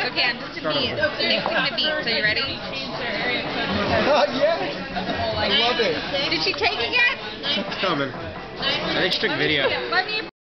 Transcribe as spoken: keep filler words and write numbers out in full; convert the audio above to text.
Okay, I'm just a beat. Mixing the beat. So you ready? Oh, yeah. I love it. Did she take it yet? It's coming. I think she took video. Let me